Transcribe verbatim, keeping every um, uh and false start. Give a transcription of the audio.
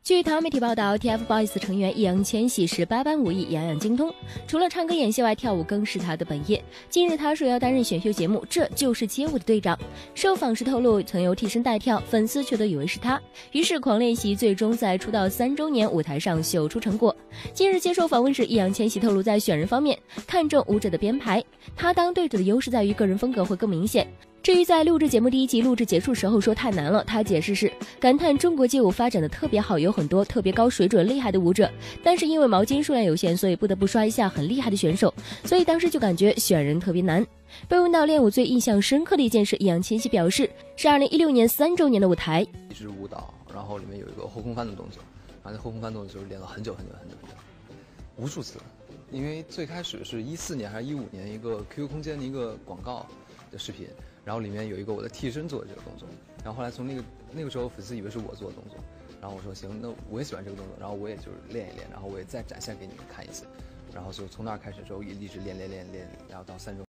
据台湾媒体报道 ，T F BOYS 成员易烊千玺是八般武艺，样样精通。除了唱歌演戏外，跳舞更是他的本业。近日，他说要担任选秀节目《这就是街舞》的队长。受访时透露，曾由替身带跳，粉丝却都以为是他，于是狂练习，最终在出道三周年舞台上秀出成果。近日接受访问时，易烊千玺透露，在选人方面看重舞者的编排，他当队长的优势在于个人风格会更明显。至于在录制节目第一集录制结束时候说太难了，他解释是感叹中国街舞发展的特别好，有很多特别高水准厉害的舞者，但是因为毛巾数量有限，所以不得不刷一下很厉害的选手，所以当时就感觉选人特别难。被问到练舞最印象深刻的一件事，易烊千玺表示是二零一六年三周年的舞台， 一支舞蹈，然后里面有一个后空翻的动作，然后在后空翻动作就是练了很久很久很久很久，无数次。因为最开始是一四年还是一五年一个 Q Q 空间的一个广告的视频，然后里面有一个我的替身做的这个动作，然后后来从那个那个时候粉丝以为是我做的动作，然后我说行，那我也喜欢这个动作，然后我也就是练一练，然后我也再展现给你们看一次，然后就从那儿开始之后一直练练练练，然后到三周。